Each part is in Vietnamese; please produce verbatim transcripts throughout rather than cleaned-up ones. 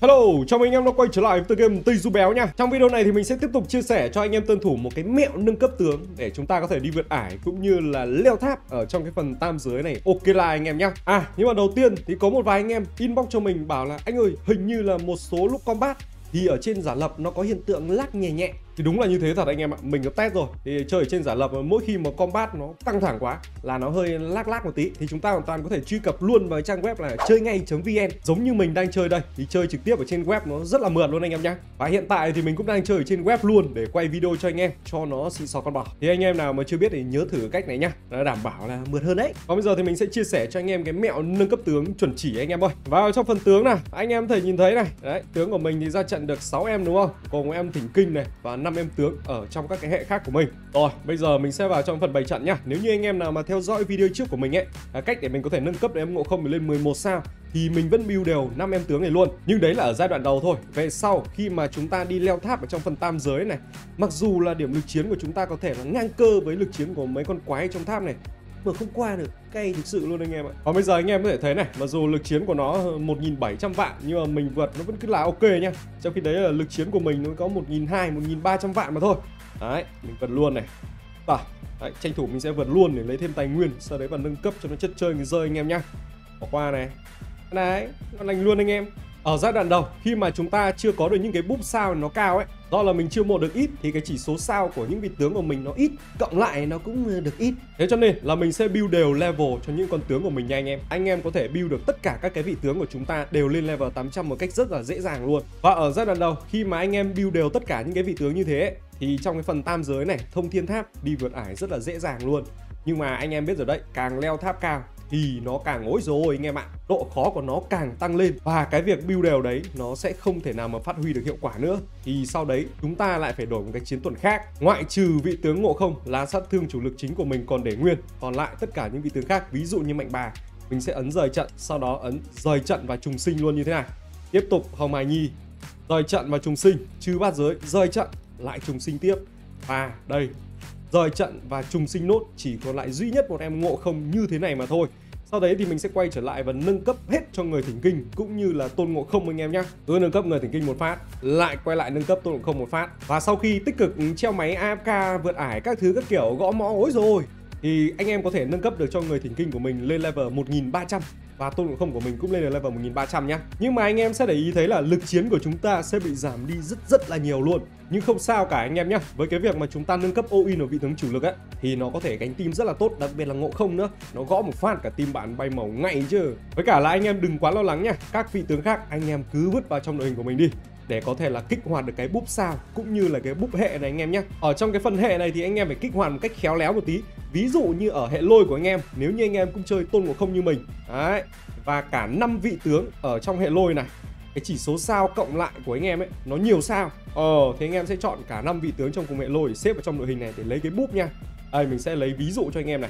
Hello, chào mừng anh em đã quay trở lại với tựa game Tây Du Béo nha. Trong video này thì mình sẽ tiếp tục chia sẻ cho anh em tân thủ một cái mẹo nâng cấp tướng để chúng ta có thể đi vượt ải cũng như là leo tháp ở trong cái phần tam giới này. Ok là anh em nhá. À, nhưng mà đầu tiên thì có một vài anh em inbox cho mình bảo là anh ơi, hình như là một số lúc combat thì ở trên giả lập nó có hiện tượng lag nhẹ nhẹ. Thì đúng là như thế thật anh em ạ. Mình có test rồi. Thì chơi ở trên giả lập mỗi khi mà combat nó căng thẳng quá là nó hơi lag lag một tí thì chúng ta hoàn toàn có thể truy cập luôn vào trang web là chơi ngay.vn. Giống như mình đang chơi đây thì chơi trực tiếp ở trên web nó rất là mượt luôn anh em nhá. Và hiện tại thì mình cũng đang chơi ở trên web luôn để quay video cho anh em cho nó xịn sò con bò. Thì anh em nào mà chưa biết thì nhớ thử cách này nhá. Nó đảm bảo là mượt hơn đấy. Còn bây giờ thì mình sẽ chia sẻ cho anh em cái mẹo nâng cấp tướng chuẩn chỉ anh em ơi. Vào trong phần tướng này, anh em có thể nhìn thấy này. Đấy, tướng của mình thì ra trận được sáu em đúng không? Cùng em thỉnh kinh này và năm em tướng ở trong các cái hệ khác của mình. Rồi, bây giờ mình sẽ vào trong phần bày trận nhá. Nếu như anh em nào mà theo dõi video trước của mình ấy, là cách để mình có thể nâng cấp để em ngộ không lên mười một sao thì mình vẫn build đều năm em tướng này luôn. Nhưng đấy là ở giai đoạn đầu thôi. Về sau khi mà chúng ta đi leo tháp ở trong phần tam giới này, mặc dù là điểm lực chiến của chúng ta có thể là ngang cơ với lực chiến của mấy con quái trong tháp này mà không qua được, cay thực sự luôn anh em ạ. Còn bây giờ anh em có thể thấy này, mặc dù lực chiến của nó một nghìn bảy trăm vạn nhưng mà mình vượt nó vẫn cứ là ok nhá. Trong khi đấy là lực chiến của mình nó có một nghìn hai trăm, một nghìn ba trăm vạn mà thôi. Đấy, mình vượt luôn này. Và đấy, tranh thủ mình sẽ vượt luôn để lấy thêm tài nguyên, sau đấy và nâng cấp cho nó chất chơi người rơi anh em nhá. Bỏ qua này. Đấy, ngon lành luôn anh em. Ở giai đoạn đầu khi mà chúng ta chưa có được những cái búp sao nó cao ấy, do là mình chưa mua được ít thì cái chỉ số sao của những vị tướng của mình nó ít, cộng lại nó cũng được ít. Thế cho nên là mình sẽ build đều level cho những con tướng của mình nha anh em. Anh em có thể build được tất cả các cái vị tướng của chúng ta đều lên level tám trăm một cách rất là dễ dàng luôn. Và ở giai đoạn đầu khi mà anh em build đều tất cả những cái vị tướng như thế ấy, thì trong cái phần tam giới này, thông thiên tháp đi vượt ải rất là dễ dàng luôn. Nhưng mà anh em biết rồi đấy, càng leo tháp cao thì nó càng ối rồi anh em ạ. Độ khó của nó càng tăng lên và cái việc build đều đấy nó sẽ không thể nào mà phát huy được hiệu quả nữa. Thì sau đấy chúng ta lại phải đổi một cái chiến thuật khác. Ngoại trừ vị tướng ngộ không là sát thương chủ lực chính của mình còn để nguyên, còn lại tất cả những vị tướng khác ví dụ như mạnh bà mình sẽ ấn rời trận, sau đó ấn rời trận và trùng sinh luôn như thế này. Tiếp tục hồng hài nhi rời trận và trùng sinh, trừ bát giới rời trận lại trùng sinh tiếp. Và đây rời trận và trùng sinh nốt, chỉ còn lại duy nhất một em ngộ không như thế này mà thôi. Sau đấy thì mình sẽ quay trở lại và nâng cấp hết cho người thỉnh kinh cũng như là tôn ngộ không anh em nhá. Cứ nâng cấp người thỉnh kinh một phát, lại quay lại nâng cấp tôn ngộ không một phát. Và sau khi tích cực treo máy a ép ca vượt ải các thứ các kiểu gõ mõ ối rồi thì anh em có thể nâng cấp được cho người thỉnh kinh của mình lên level một nghìn ba trăm và tôn ngộ không của mình cũng lên được level một nghìn ba trăm nhá. Nhưng mà anh em sẽ để ý thấy là lực chiến của chúng ta sẽ bị giảm đi rất rất là nhiều luôn. Nhưng không sao cả anh em nhá. Với cái việc mà chúng ta nâng cấp all in ở vị tướng chủ lực ấy thì nó có thể gánh team rất là tốt, đặc biệt là ngộ không nữa. Nó gõ một phát cả team bạn bay màu ngay chứ. Với cả là anh em đừng quá lo lắng nha. Các vị tướng khác anh em cứ vứt vào trong đội hình của mình đi để có thể là kích hoạt được cái búp sao cũng như là cái búp hệ này anh em nhé. Ở trong cái phần hệ này thì anh em phải kích hoạt một cách khéo léo một tí. Ví dụ như ở hệ lôi của anh em, nếu như anh em cũng chơi tôn ngộ không như mình đấy, và cả năm vị tướng ở trong hệ lôi này, cái chỉ số sao cộng lại của anh em ấy nó nhiều sao, ờ thì anh em sẽ chọn cả năm vị tướng trong cùng hệ lôi để xếp vào trong đội hình này để lấy cái búp nha. Đây mình sẽ lấy ví dụ cho anh em này.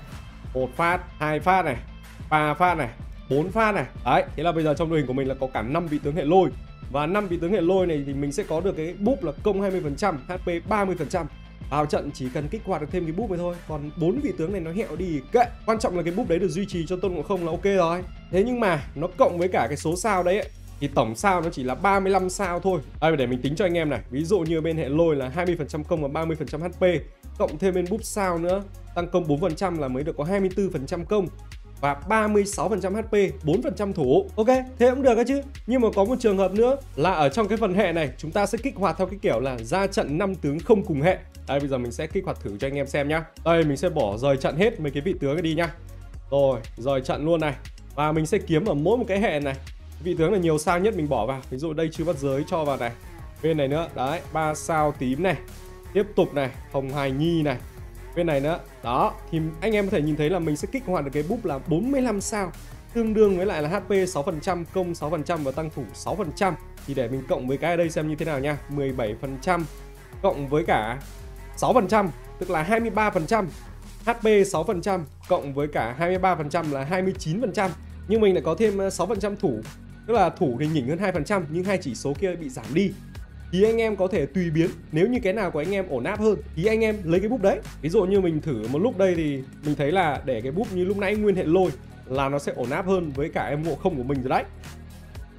Một phát, hai phát này, ba phát này, bốn phát này. Đấy, thế là bây giờ trong đội hình của mình là có cả năm vị tướng hệ lôi. Và năm vị tướng hệ lôi này thì mình sẽ có được cái búp là công hai mươi phần trăm, hát pê ba mươi phần trăm. Vào trận chỉ cần kích hoạt được thêm cái búp này thôi. Còn bốn vị tướng này nó hẹo đi kệ. Quan trọng là cái búp đấy được duy trì cho tôn ngộ không là ok rồi. Thế nhưng mà nó cộng với cả cái số sao đấy ấy, thì tổng sao nó chỉ là ba mươi lăm sao thôi. Đây để mình tính cho anh em này. Ví dụ như bên hệ lôi là hai mươi phần trăm công và ba mươi phần trăm hát pê, cộng thêm bên búp sao nữa, tăng công bốn phần trăm là mới được có hai mươi tư phần trăm công và ba mươi sáu phần trăm hát pê, bốn phần trăm thủ. Ok, thế cũng được đó chứ. Nhưng mà có một trường hợp nữa là ở trong cái phần hệ này chúng ta sẽ kích hoạt theo cái kiểu là ra trận năm tướng không cùng hệ. Đây bây giờ mình sẽ kích hoạt thử cho anh em xem nhá. Đây mình sẽ bỏ rời trận hết mấy cái vị tướng này đi nhá. Rồi, rời trận luôn này. Và mình sẽ kiếm ở mỗi một cái hệ này vị tướng là nhiều sao nhất mình bỏ vào. Ví dụ đây chư bắt giới cho vào này. Bên này nữa, đấy, ba sao tím này. Tiếp tục này, hồng hài nhi này. Bên này nữa, đó, thì anh em có thể nhìn thấy là mình sẽ kích hoạt được cái búp là bốn mươi lăm sao, tương đương với lại là hát pê sáu phần trăm, công sáu phần trăm và tăng thủ sáu phần trăm. Thì để mình cộng với cái ở đây xem như thế nào nha. Mười bảy phần trăm cộng với cả sáu phần trăm tức là hai mươi ba phần trăm, hát pê sáu phần trăm cộng với cả hai mươi ba phần trăm là hai mươi chín phần trăm. Nhưng mình lại có thêm sáu phần trăm thủ, tức là thủ thì nhỉnh hơn hai phần trăm nhưng hai chỉ số kia bị giảm đi. Thì anh em có thể tùy biến, nếu như cái nào của anh em ổn áp hơn thì anh em lấy cái búp đấy. Ví dụ như mình thử một lúc đây thì mình thấy là để cái búp như lúc nãy nguyên hệ lôi là nó sẽ ổn áp hơn với cả em ngộ không của mình rồi đấy.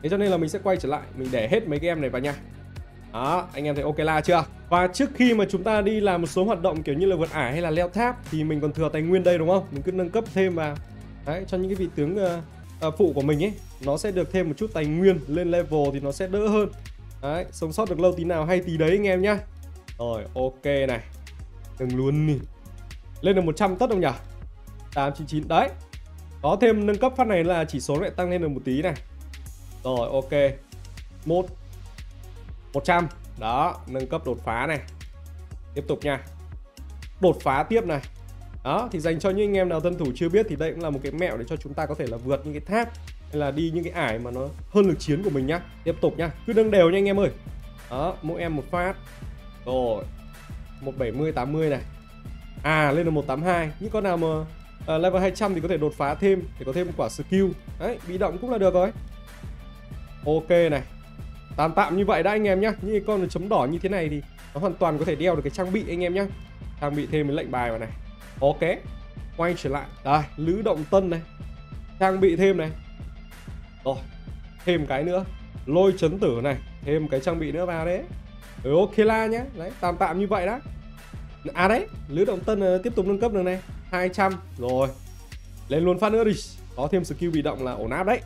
Thế cho nên là mình sẽ quay trở lại, mình để hết mấy cái em này vào nha. Đó, anh em thấy ok la chưa? Và trước khi mà chúng ta đi làm một số hoạt động kiểu như là vượt ải hay là leo tháp thì mình còn thừa tài nguyên đây đúng không? Mình cứ nâng cấp thêm vào. Đấy, cho những cái vị tướng uh, uh, phụ của mình ấy, nó sẽ được thêm một chút tài nguyên, lên level thì nó sẽ đỡ hơn. Đấy, sống sót được lâu tí nào hay tí đấy anh em nhá. Rồi, ok này. Đừng luôn nè. Lên được một trăm tất không nhỉ? tám chín chín đấy. Có thêm nâng cấp phát này là chỉ số lại tăng lên được một tí này. Rồi, ok. Một một trăm. Đó, nâng cấp đột phá này. Tiếp tục nha. Đột phá tiếp này. Đó, thì dành cho những anh em nào tân thủ chưa biết thì đây cũng là một cái mẹo để cho chúng ta có thể là vượt những cái tháp hay là đi những cái ải mà nó hơn lực chiến của mình nhá. Tiếp tục nhá, cứ nâng đều nha anh em ơi. Đó, mỗi em một phát. Rồi, một bảy mươi, tám mươi này. À, lên được một tám hai. Những con nào mà uh, level hai trăm thì có thể đột phá thêm để có thêm một quả skill. Đấy, bị động cũng là được rồi. Ok này. Tạm tạm như vậy đã anh em nhá. Những cái con chấm đỏ như thế này thì nó hoàn toàn có thể đeo được cái trang bị anh em nhá. Trang bị thêm cái lệnh bài vào này. Ok. Quay trở lại. Đây, lữ động tân này. Trang bị thêm này. Rồi, thêm cái nữa. Lôi chấn tử này. Thêm cái trang bị nữa vào đấy. Ừ, ok la nhá. Đấy, tạm tạm như vậy đã. À đấy, lữ động tân uh, tiếp tục nâng cấp được này. Hai trăm. Rồi. Lên luôn phát nữa đi. Có thêm skill bị động là ổn áp đấy.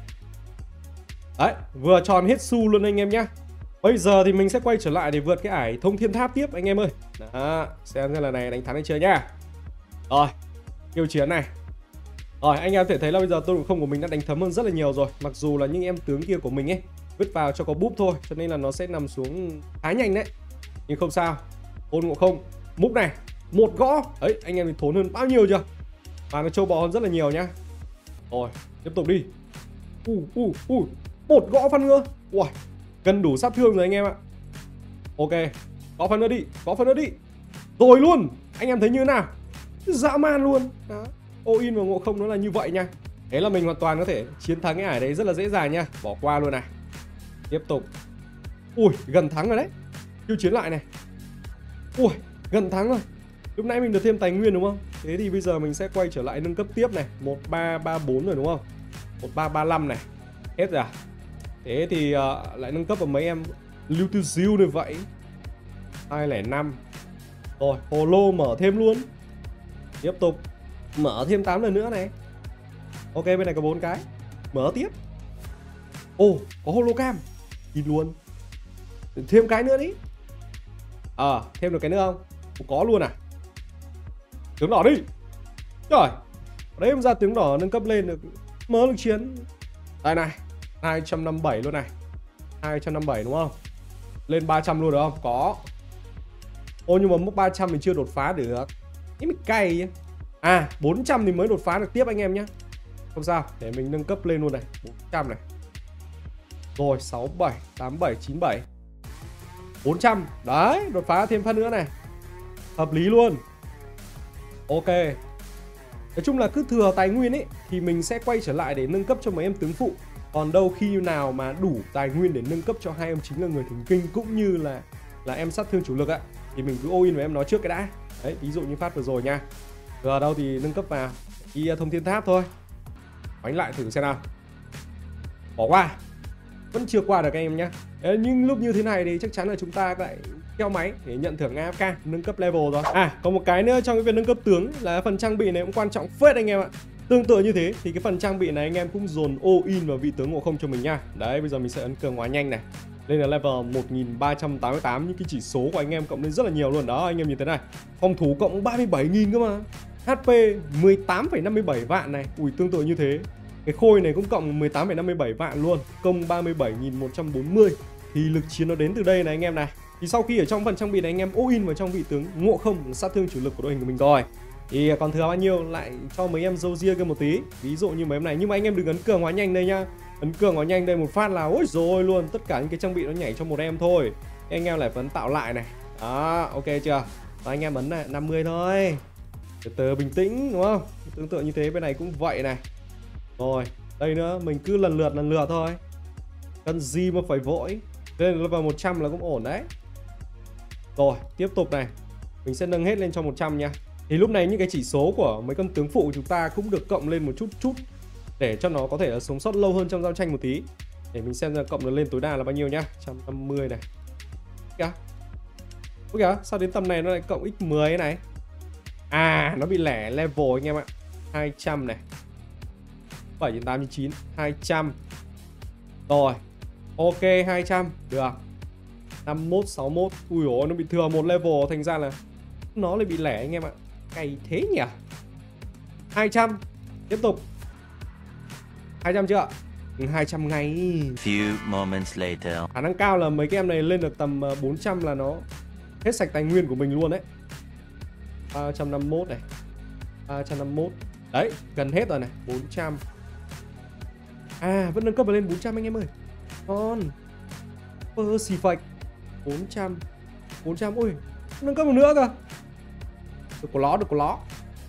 Đấy, vừa tròn hết xu luôn anh em nhá. Bây giờ thì mình sẽ quay trở lại để vượt cái ải thông thiên tháp tiếp anh em ơi. Đó, xem xem là này đánh thắng hay chưa nhá. Rồi, khiêu chiến này. Rồi, anh em có thể thấy là bây giờ tôn ngộ không của mình đã đánh thấm hơn rất là nhiều rồi. Mặc dù là những em tướng kia của mình ấy vứt vào cho có búp thôi, cho nên là nó sẽ nằm xuống khá nhanh đấy. Nhưng không sao. Tôn ngộ không, múc này, một gõ. Đấy, anh em thì thốn hơn bao nhiêu chưa? Và nó trâu bò hơn rất là nhiều nhá. Rồi, tiếp tục đi. Ui, ui, ui, một gõ phát nữa. Ui, gần đủ sát thương rồi anh em ạ. Ok, gõ phát nữa đi, gõ phát nữa đi. Rồi luôn, anh em thấy như thế nào? Dã man luôn. Đó, all in vào ngộ không nó là như vậy nha. Thế là mình hoàn toàn có thể chiến thắng cái ải đấy rất là dễ dàng nha. Bỏ qua luôn này. Tiếp tục. Ui, gần thắng rồi đấy. Khiêu chiến lại này. Ui, gần thắng rồi. Lúc nãy mình được thêm tài nguyên đúng không? Thế thì bây giờ mình sẽ quay trở lại nâng cấp tiếp này. Một ba ba bốn rồi đúng không? Một ba ba năm này. Hết rồi à? Thế thì uh, lại nâng cấp vào mấy em lưu tư diêu như vậy. Hai không năm. Rồi, holo mở thêm luôn. Tiếp tục. Mở thêm tám lần nữa này. Ok, bên này có bốn cái. Mở tiếp. Ồ, oh, có holocam. Nhìn luôn. Thêm cái nữa đi. Ờ, à, thêm được cái nữa không? Có luôn à? Tướng đỏ đi. Trời, đấy em ra tướng đỏ nâng cấp lên được mở lực chiến. Đây này, hai trăm năm mươi bảy luôn này. Hai trăm năm mươi bảy đúng không? Lên ba trăm luôn được không? Có. Ô nhưng mà mức ba trăm mình chưa đột phá được. Cái mình cay ấy. À, bốn trăm thì mới đột phá được tiếp anh em nhé. Không sao, để mình nâng cấp lên luôn này. Bốn trăm này. Rồi, sáu bảy, tám bảy, chín bảy, bốn trăm. Đấy, đột phá thêm phát nữa này. Hợp lý luôn. Ok. Nói chung là cứ thừa tài nguyên ấy thì mình sẽ quay trở lại để nâng cấp cho mấy em tướng phụ. Còn đâu khi nào mà đủ tài nguyên để nâng cấp cho hai em chính là người thỉnh kinh cũng như là là em sát thương chủ lực ạ, thì mình cứ all in với em nó trước cái đã. Đấy, ví dụ như phát vừa rồi nha. Giờ đâu thì nâng cấp vào đi thông thiên tháp thôi. Đánh lại thử xem nào. Bỏ qua. Vẫn chưa qua được các em nhé. Nhưng lúc như thế này thì chắc chắn là chúng ta lại theo máy để nhận thưởng a ép ca nâng cấp level rồi. À, còn một cái nữa trong cái việc nâng cấp tướng là phần trang bị này cũng quan trọng phết anh em ạ. Tương tự như thế thì cái phần trang bị này anh em cũng dồn all in vào vị tướng ngộ không cho mình nha. Đấy, bây giờ mình sẽ ấn cường hóa nhanh này. Lên là level một nghìn ba trăm tám mươi tám, những cái chỉ số của anh em cộng lên rất là nhiều luôn. Đó, anh em nhìn thế này. Phòng thủ cộng ba mươi bảy nghìn cơ mà. hát pê mười tám phẩy năm mươi bảy vạn này. Ui, tương tự như thế. Cái khôi này cũng cộng mười tám phẩy năm mươi bảy vạn luôn. Công ba mươi bảy nghìn một trăm bốn mươi. Thì lực chiến nó đến từ đây này anh em này. Thì sau khi ở trong phần trang bị này anh em all in vào trong vị tướng ngộ không sát thương chủ lực của đội hình của mình rồi, thì còn thừa bao nhiêu lại cho mấy em dâu ria kia một tí. Ví dụ như mấy em này. Nhưng mà anh em đừng ấn cường hóa nhanh đây nhá. Ấn cường hóa nhanh đây một phát là ôi rồi luôn. Tất cả những cái trang bị nó nhảy cho một em thôi. Anh em lại vẫn tạo lại này. Đó, ok chưa? Và anh em ấn này năm mươi thôi. Từ từ bình tĩnh đúng không? Tương tự như thế bên này cũng vậy này. Rồi, đây nữa, mình cứ lần lượt lần lượt thôi. Cần gì mà phải vội. Lên level một trăm là cũng ổn đấy. Rồi, tiếp tục này. Mình sẽ nâng hết lên cho một trăm nha. Thì lúc này những cái chỉ số của mấy con tướng phụ của chúng ta cũng được cộng lên một chút chút để cho nó có thể là sống sót lâu hơn trong giao tranh một tí. Để mình xem là cộng được lên tối đa là bao nhiêu nhá. một trăm năm mươi này. Kìa. Ôi kìa, sao đến tầm này nó lại cộng nhân mười này? À, nó bị lẻ level anh em ạ. hai trăm này. bảy trên tám trên chín, hai trăm. Rồi. Ok, hai trăm, được. năm mươi mốt, sáu mươi mốt. Ui dồi, nó bị thừa một level, thành ra là nó lại bị lẻ anh em ạ. Cày thế nhỉ? hai trăm. Tiếp tục. hai trăm chưa? Ừ, hai trăm ngay. Few moments later. Khả năng cao là mấy cái em này lên được tầm bốn trăm là nó hết sạch tài nguyên của mình luôn đấy. ba trăm năm mươi mốt này. ba trăm năm mươi mốt. Đấy, gần hết rồi này, bốn trăm. À, vẫn nâng cấp lên bốn trăm anh em ơi. Ngon. Ơ, xì phạch. bốn trăm. bốn trăm, ui, nâng cấp một nữa cơ. Được có ló, được có ló.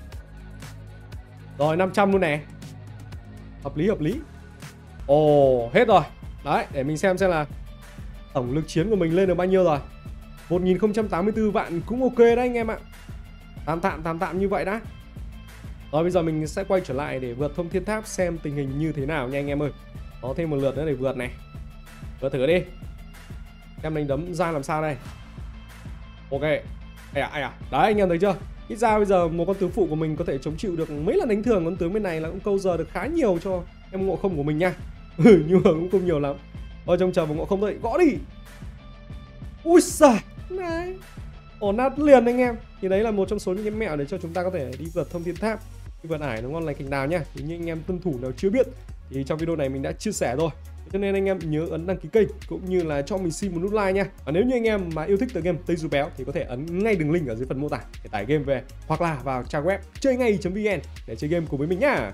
Rồi, năm trăm luôn nè. Hợp lý, hợp lý. Ồ, hết rồi. Đấy, để mình xem xem là tổng lực chiến của mình lên được bao nhiêu rồi. một nghìn không trăm tám mươi tư vạn cũng ok đấy anh em ạ. Tạm tạm, tạm tạm như vậy đã. Rồi bây giờ mình sẽ quay trở lại để vượt thông thiên tháp xem tình hình như thế nào nha anh em ơi. Có thêm một lượt nữa để vượt này. Vượt thử đi. Em đánh đấm ra làm sao đây. Ok. Ai à, ai à. Đấy anh em thấy chưa. Ít ra bây giờ một con tướng phụ của mình có thể chống chịu được mấy lần đánh thường. Con tướng bên này là cũng câu giờ được khá nhiều cho em ngộ không của mình nha. Ừ, nhưng mà cũng không nhiều lắm. Thôi trông chờ vào ngộ không thôi. Gõ đi. Ui giời. Này. Ổn nát liền anh em. Thì đấy là một trong số những cái mẹo để cho chúng ta có thể đi vượt thông thiên tháp, đi vượt ải nó ngon lành cành đào nhá. Thì những anh em tuân thủ nào chưa biết thì trong video này mình đã chia sẻ rồi. Cho nên anh em nhớ ấn đăng ký kênh cũng như là cho mình xin một nút like nha. Và nếu như anh em mà yêu thích tựa game Tây Du Béo thì có thể ấn ngay đường link ở dưới phần mô tả để tải game về, hoặc là vào trang web chơi ngay chấm vn để chơi game cùng với mình nhá.